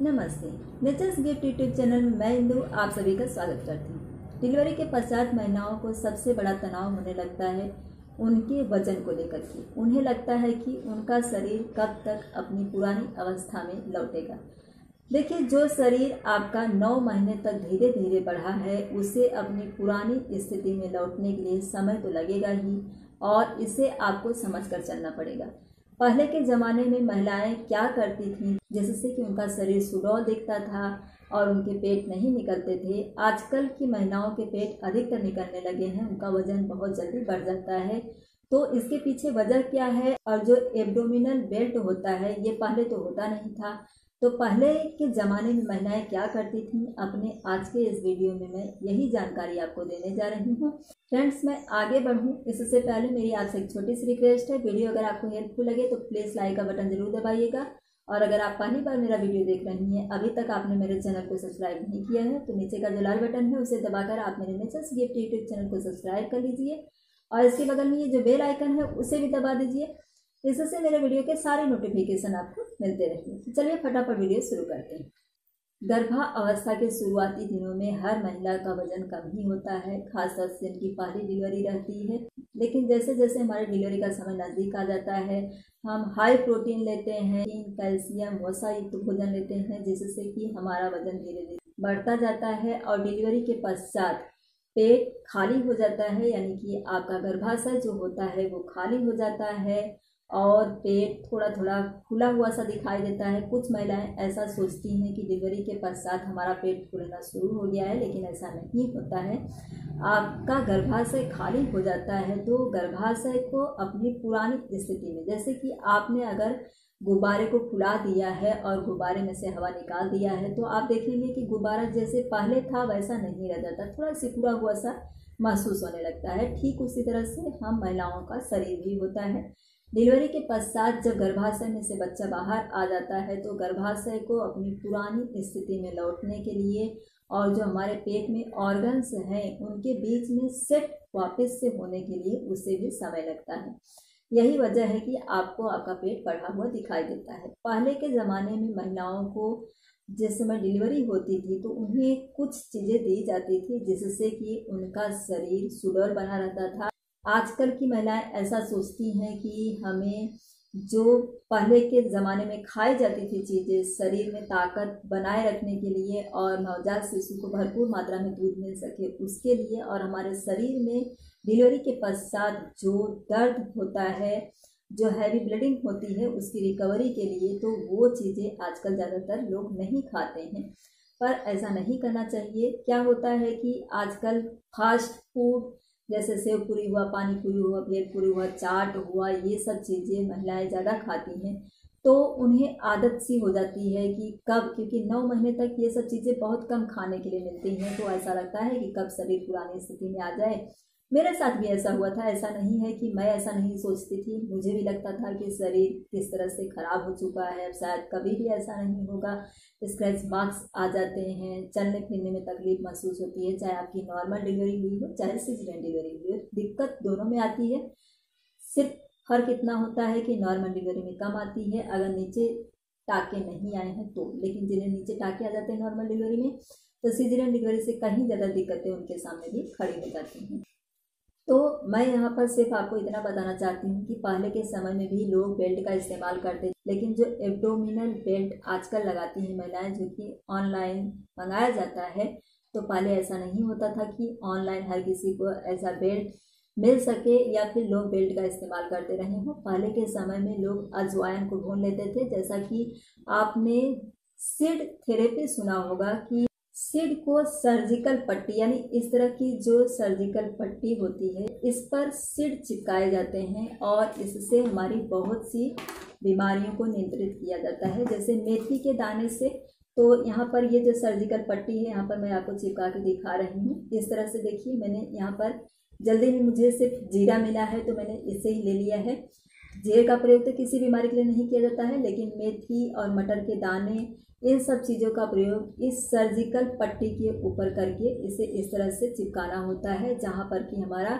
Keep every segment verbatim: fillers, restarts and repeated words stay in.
नमस्ते। Natures Gift YouTube channel में मैं इंदु आप सभी का स्वागत करती हूँ। डिलीवरी के पश्चात महिलाओं को सबसे बड़ा तनाव होने लगता है उनके वजन को लेकर के। उन्हें लगता है कि उनका शरीर कब तक अपनी पुरानी अवस्था में लौटेगा। देखिए, जो शरीर आपका नौ महीने तक धीरे धीरे बढ़ा है उसे अपनी पुरानी स्थिति में लौटने के लिए समय तो लगेगा ही, और इसे आपको समझकर चलना पड़ेगा। पहले के ज़माने में महिलाएं क्या करती थीं, जिससे कि उनका शरीर सुडौल दिखता था और उनके पेट नहीं निकलते थे। आजकल की महिलाओं के पेट अधिकतर निकलने लगे हैं, उनका वजन बहुत जल्दी बढ़ जाता है। तो इसके पीछे वजह क्या है? और जो एब्डोमिनल बेल्ट होता है ये पहले तो होता नहीं था। तो पहले के ज़माने में महिलाएं क्या करती थीं, अपने आज के इस वीडियो में मैं यही जानकारी आपको देने जा रही हूँ। फ्रेंड्स, मैं आगे बढ़ूँ इससे पहले मेरी आपसे एक छोटी सी रिक्वेस्ट है। वीडियो अगर आपको हेल्पफुल लगे तो प्लीज़ लाइक का बटन जरूर दबाइएगा, और अगर आप पहली बार मेरा वीडियो देख रही हैं, अभी तक आपने मेरे चैनल को सब्सक्राइब नहीं किया है, तो नीचे का जो लाल बटन है उसे दबाकर आप मेरे नेचर्स गिफ्ट यूट्यूब चैनल को सब्सक्राइब कर लीजिए, और इसके बगल में ये जो बेल आइकन है उसे भी दबा दीजिए। इससे मेरे वीडियो के सारे नोटिफिकेशन आपको मिलते रहेंगे। तो चलिए फटाफट वीडियो शुरू करते हैं। गर्भावस्था के शुरुआती दिनों में हर महिला का वजन कम ही होता है, खासतौर से जिनकी पहली डिलीवरी रहती है। लेकिन जैसे जैसे हमारे डिलीवरी का समय नज़दीक आ जाता है, हम हाई प्रोटीन लेते हैं, कैल्शियम वसा युक्त भोजन लेते हैं, जिससे कि हमारा वजन धीरे धीरे बढ़ता जाता है और डिलीवरी के पश्चात पेट खाली हो जाता है, यानी कि आपका गर्भाशय जो होता है वो खाली हो जाता है और पेट थोड़ा थोड़ा खुला हुआ सा दिखाई देता है। कुछ महिलाएं ऐसा सोचती हैं कि डिलीवरी के पश्चात हमारा पेट फूलना शुरू हो गया है, लेकिन ऐसा नहीं होता है। आपका गर्भाशय खाली हो जाता है तो गर्भाशय को अपनी पुरानी स्थिति में, जैसे कि आपने अगर गुब्बारे को फुला दिया है और गुब्बारे में से हवा निकाल दिया है, तो आप देखेंगे कि गुब्बारा जैसे पहले था वैसा नहीं रह जाता, थोड़ा सिकुड़ा हुआ सा महसूस होने लगता है। ठीक उसी तरह से हम महिलाओं का शरीर भी होता है। डिलीवरी के पश्चात जब गर्भाशय में से बच्चा बाहर आ जाता है तो गर्भाशय को अपनी पुरानी स्थिति में लौटने के लिए और जो हमारे पेट में ऑर्गन्स हैं उनके बीच में सेट वापस से होने के लिए उसे भी समय लगता है। यही वजह है कि आपको आपका पेट बढ़ा हुआ दिखाई देता है। पहले के ज़माने में महिलाओं को जिस समय डिलीवरी होती थी तो उन्हें कुछ चीज़ें दी जाती थी जिससे कि उनका शरीर सुडौल बना रहता था। आजकल की महिलाएं ऐसा सोचती हैं कि हमें जो पहले के ज़माने में खाई जाती थी चीज़ें शरीर में ताकत बनाए रखने के लिए और नवजात शिशु को भरपूर मात्रा में दूध मिल सके उसके लिए, और हमारे शरीर में डिलीवरी के पश्चात जो दर्द होता है, जो हैवी ब्लीडिंग होती है, उसकी रिकवरी के लिए, तो वो चीज़ें आजकल ज़्यादातर लोग नहीं खाते हैं। पर ऐसा नहीं करना चाहिए। क्या होता है कि आजकल फास्ट फूड जैसे सेव पूरी हुआ, पानी पूरी हुआ, भेल पूरी हुआ, चाट हुआ, ये सब चीज़ें महिलाएं ज़्यादा खाती हैं, तो उन्हें आदत सी हो जाती है कि कब, क्योंकि नौ महीने तक ये सब चीज़ें बहुत कम खाने के लिए मिलती हैं, तो ऐसा लगता है कि कब शरीर पुरानी स्थिति में आ जाए। मेरे साथ भी ऐसा हुआ था। ऐसा नहीं है कि मैं ऐसा नहीं सोचती थी, मुझे भी लगता था कि शरीर किस तरह से ख़राब हो चुका है, अब शायद कभी भी ऐसा नहीं होगा। स्क्रैच मार्क्स आ जाते हैं, चलने फिरने में तकलीफ महसूस होती है, चाहे आपकी नॉर्मल डिलीवरी हुई हो चाहे सिजेरियन डिलीवरी हुई हो, दिक्कत दोनों में आती है। सिर्फ फर्क इतना होता है कि नॉर्मल डिलीवरी में कम आती है अगर नीचे टाँके नहीं आए हैं तो, लेकिन जिन्हें नीचे टाँके आ जाते हैं नॉर्मल डिलीवरी में, तो सिजेरियन डिलीवरी से कहीं ज़्यादा दिक्कतें उनके सामने भी खड़ी हो जाती हैं। तो मैं यहाँ पर सिर्फ आपको इतना बताना चाहती हूँ कि पहले के समय में भी लोग बेल्ट का इस्तेमाल करते थे, लेकिन जो एब्डोमिनल बेल्ट आजकल लगाती हैं महिलाएं, जो कि ऑनलाइन मंगाया जाता है, तो पहले ऐसा नहीं होता था कि ऑनलाइन हर किसी को ऐसा बेल्ट मिल सके या फिर लोग बेल्ट का इस्तेमाल करते रहे हों। पहले के समय में लोग अजवाइन को भून लेते थे, जैसा कि आपने सीड थेरेपी सुना होगा कि सीड को सर्जिकल पट्टी, यानी इस तरह की जो सर्जिकल पट्टी होती है इस पर सीड चिपकाए जाते हैं और इससे हमारी बहुत सी बीमारियों को नियंत्रित किया जाता है, जैसे मेथी के दाने से। तो यहाँ पर ये जो सर्जिकल पट्टी है, यहाँ पर मैं आपको चिपका के दिखा रही हूँ। इस तरह से देखिए, मैंने यहाँ पर जल्दी में मुझे सिर्फ जीरा मिला है तो मैंने इसे ही ले लिया है। जीरे का प्रयोग तो किसी बीमारी के लिए नहीं किया जाता है, लेकिन मेथी और मटर के दाने, इन सब चीज़ों का प्रयोग इस सर्जिकल पट्टी के ऊपर करके इसे इस तरह से चिपकाना होता है जहाँ पर कि हमारा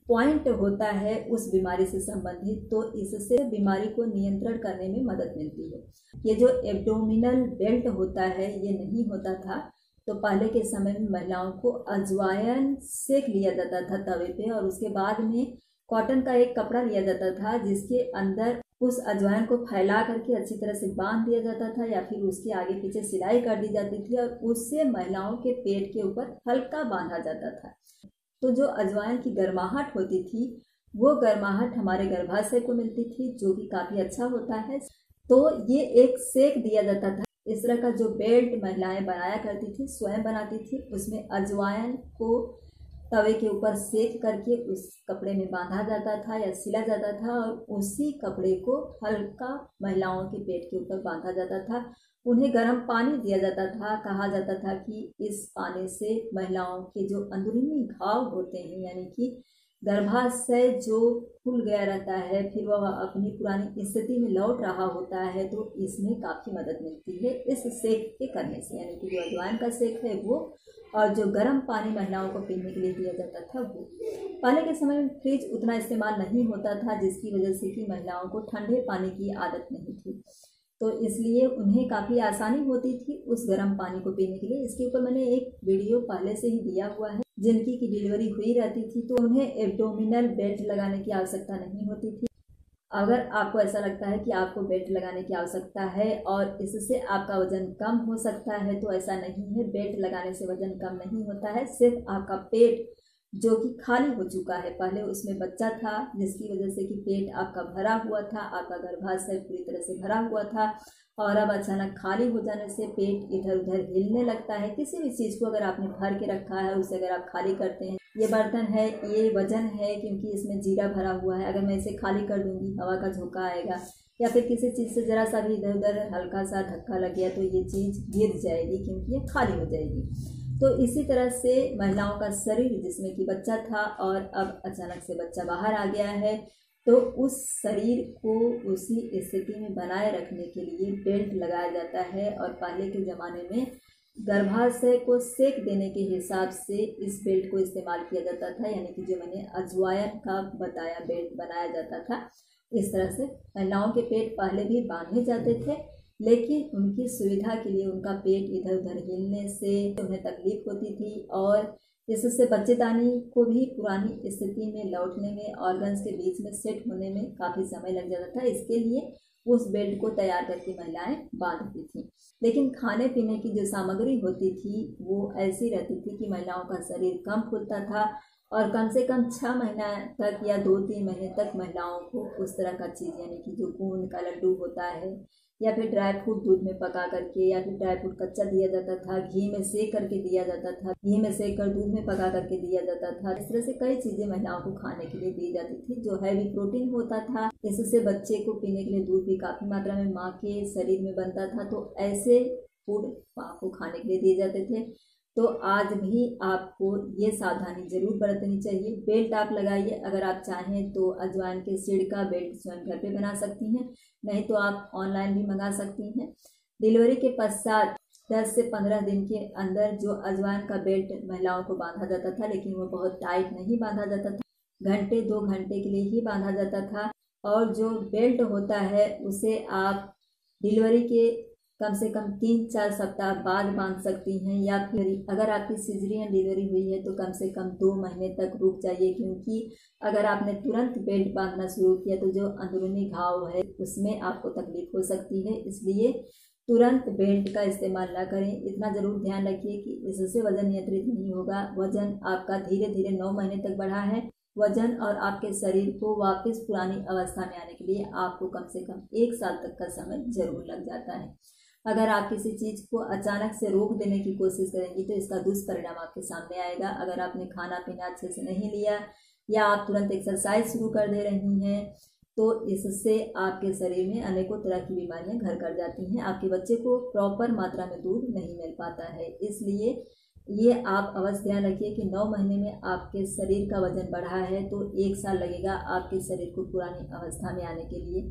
पॉइंट होता है उस बीमारी से संबंधित, तो इससे बीमारी को नियंत्रण करने में मदद मिलती है। ये जो एब्डोमिनल बेल्ट होता है ये नहीं होता था, तो पहले के समय में महिलाओं को अजवाइन सेक लिया जाता था तवे पे, और उसके बाद में कॉटन का एक कपड़ा लिया जाता था जिसके अंदर उस अजवाइन को फैला करके अच्छी तरह से बांध दिया जाता था, या फिर उसके आगे पीछे सिलाई कर दी जाती थी, और उससे महिलाओं के पेट के ऊपर हल्का बांधा जाता था। तो जो अजवाइन की गर्माहट होती थी वो गर्माहट हमारे गर्भाशय को मिलती थी, जो कि काफ़ी अच्छा होता है। तो ये एक सेक दिया जाता था। इस तरह का जो बेल्ट महिलाएं बनाया करती थी, स्वयं बनाती थी, उसमें अजवाइन को तवे के ऊपर सेक करके उस कपड़े में बांधा जाता था या सिला जाता था, और उसी कपड़े को हल्का महिलाओं के पेट के ऊपर बांधा जाता था। उन्हें गर्म पानी दिया जाता था। कहा जाता था कि इस पानी से महिलाओं के जो अंदरूनी घाव होते हैं, यानी कि गर्भाशय जो फूल गया रहता है, फिर वह अपनी पुरानी स्थिति में लौट रहा होता है, तो इसमें काफ़ी मदद मिलती है इस सेक के करने से। यानी कि जो अजवाइन का सेक है वो, और जो गर्म पानी महिलाओं को पीने के लिए दिया जाता था वो। पहले के समय में फ्रिज उतना इस्तेमाल नहीं होता था, जिसकी वजह से कि महिलाओं को ठंडे पानी की आदत नहीं थी, तो इसलिए उन्हें काफ़ी आसानी होती थी उस गर्म पानी को पीने के लिए। इसके ऊपर मैंने एक वीडियो पहले से ही दिया हुआ है। जिनकी की डिलीवरी हुई रहती थी तो उन्हें एब्डोमिनल बेल्ट लगाने की आवश्यकता नहीं होती थी। अगर आपको ऐसा लगता है कि आपको बेल्ट लगाने की आवश्यकता है और इससे आपका वजन कम हो सकता है, तो ऐसा नहीं है। बेल्ट लगाने से वजन कम नहीं होता है, सिर्फ आपका पेट जो कि खाली हो चुका है, पहले उसमें बच्चा था जिसकी वजह से कि पेट आपका भरा हुआ था, आपका गर्भाशय पूरी तरह से भरा हुआ था, और अब अचानक खाली हो जाने से पेट इधर उधर हिलने लगता है। किसी भी चीज़ को अगर आपने भर के रखा है, उसे अगर आप खाली करते हैं, ये बर्तन है, ये वजन है क्योंकि इसमें जीरा भरा हुआ है, अगर मैं इसे खाली कर दूंगी हवा का झोंका आएगा, या फिर किसी चीज़ से ज़रा सा भी इधर उधर हल्का सा धक्का लग गया तो ये चीज़ गिर जाएगी क्योंकि ये खाली हो जाएगी। तो इसी तरह से महिलाओं का शरीर, जिसमें कि बच्चा था और अब अचानक से बच्चा बाहर आ गया है, तो उस शरीर को उसी स्थिति में बनाए रखने के लिए बेल्ट लगाया जाता है। और पहले के ज़माने में गर्भाशय को सेक देने के हिसाब से इस बेल्ट को इस्तेमाल किया जाता था, यानी कि जो मैंने अजवाइन का बताया बेल्ट बनाया जाता था। इस तरह से महिलाओं के पेट पहले भी बांधे जाते थे, लेकिन उनकी सुविधा के लिए उनका पेट इधर उधर हिलने से उन्हें तकलीफ होती थी, और इससे बच्चेदानी को भी पुरानी स्थिति में लौटने में, ऑर्गन्स के बीच में सेट होने में काफ़ी समय लग जाता था। इसके लिए उस बेल्ट को तैयार करके महिलाएं बांधती थी। लेकिन खाने पीने की जो सामग्री होती थी वो ऐसी रहती थी कि महिलाओं का शरीर कम फूलता था, और कम से कम छः महीना तक या दो तीन महीने तक महिलाओं को उस तरह का चीज़, यानी कि जो गोंद का लड्डू होता है, या फिर ड्राई फ्रूट दूध में पका करके, या फिर ड्राई फ्रूट कच्चा दिया जाता था, घी में सेक करके दिया जाता था, घी में सेक कर दूध में पका करके दिया जाता था। इस तरह से कई चीज़ें महिलाओं को खाने के लिए दी जाती थी जो हैवी प्रोटीन होता था। इससे बच्चे को पीने के लिए दूध भी काफ़ी मात्रा में माँ के शरीर में बनता था, तो ऐसे फूड माँ को खाने के लिए दिए जाते थे। तो आज भी आपको ये सावधानी जरूर बरतनी चाहिए। बेल्ट आप लगाइए, अगर आप चाहें तो अजवाइन के सीड का बेल्ट स्वयं घर पे बना सकती हैं, नहीं तो आप ऑनलाइन भी मंगा सकती हैं। डिलीवरी के पश्चात दस से पंद्रह दिन के अंदर जो अजवाइन का बेल्ट महिलाओं को बांधा जाता था, लेकिन वो बहुत टाइट नहीं बांधा जाता था, घंटे दो घंटे के लिए ही बांधा जाता था। और जो बेल्ट होता है उसे आप डिलीवरी के कम से कम तीन चार सप्ताह बाद बांध सकती हैं, या फिर अगर आपकी सिजेरियन डिलीवरी हुई है तो कम से कम दो महीने तक रुक जाइए, क्योंकि अगर आपने तुरंत बेल्ट बांधना शुरू किया तो जो अंदरूनी घाव है उसमें आपको तकलीफ हो सकती है। इसलिए तुरंत बेल्ट का इस्तेमाल ना करें। इतना ज़रूर ध्यान रखिए कि इससे वजन नियंत्रित नहीं होगा। वजन आपका धीरे धीरे नौ महीने तक बढ़ा है। वजन और आपके शरीर को वापस पुरानी अवस्था में आने के लिए आपको कम से कम एक साल तक का समय जरूर लग जाता है। अगर आप किसी चीज़ को अचानक से रोक देने की कोशिश करेंगी तो इसका दुष्परिणाम आपके सामने आएगा। अगर आपने खाना पीना अच्छे से नहीं लिया, या आप तुरंत एक्सरसाइज शुरू कर दे रही हैं, तो इससे आपके शरीर में अनेकों तरह की बीमारियां घर कर जाती हैं। आपके बच्चे को प्रॉपर मात्रा में दूध नहीं मिल पाता है। इसलिए ये आप अवश्य ध्यान रखिए कि नौ महीने में आपके शरीर का वजन बढ़ा है तो एक साल लगेगा आपके शरीर को पुरानी अवस्था में आने के लिए।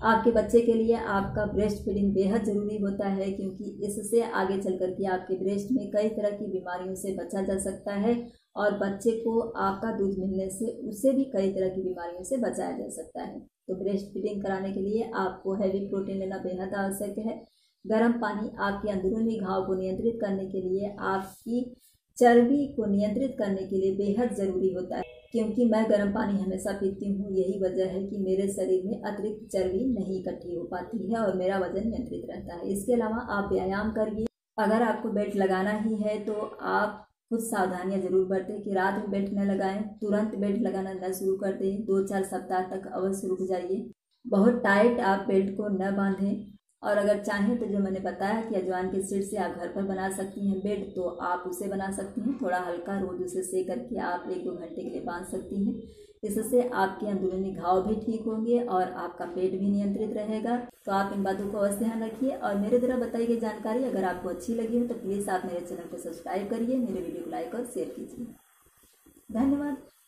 आपके बच्चे के लिए आपका ब्रेस्ट फीडिंग बेहद ज़रूरी होता है, क्योंकि इससे आगे चल कर के आपके ब्रेस्ट में कई तरह की बीमारियों से बचा जा सकता है और बच्चे को आपका दूध मिलने से उसे भी कई तरह की बीमारियों से बचाया जा सकता है। तो ब्रेस्ट फीडिंग कराने के लिए आपको हैवी प्रोटीन लेना बेहद आवश्यक है। गर्म पानी आपके अंदरूनी घाव को नियंत्रित करने के लिए, आपकी चर्बी को नियंत्रित करने के लिए बेहद ज़रूरी होता है। क्योंकि मैं गर्म पानी हमेशा पीती हूँ, यही वजह है कि मेरे शरीर में अतिरिक्त चर्बी नहीं इकट्ठी हो पाती है और मेरा वजन नियंत्रित रहता है। इसके अलावा आप व्यायाम करिए। अगर आपको बेल्ट लगाना ही है तो आप कुछ सावधानियां जरूर बरतें कि रात में बेल्ट न लगाएं, तुरंत बेल्ट लगाना न शुरू कर दें, दो चार सप्ताह तक अवश्य रुक जाइए। बहुत टाइट आप बेल्ट को न बांधें और अगर चाहें तो जो मैंने बताया कि अजवाइन के सीड से आप घर पर बना सकती हैं बेल्ट, तो आप उसे बना सकती हैं। थोड़ा हल्का रोज उसे सेक करके आप एक दो घंटे के लिए बांध सकती हैं। इससे आपके अंदरूनी घाव भी ठीक होंगे और आपका पेट भी नियंत्रित रहेगा। तो आप इन बातों को अवश्य ध्यान रखिए और मेरे द्वारा बताई गई जानकारी अगर आपको अच्छी लगी हो तो प्लीज़ आप मेरे चैनल को सब्सक्राइब करिए, मेरे वीडियो को लाइक और शेयर कीजिए। धन्यवाद।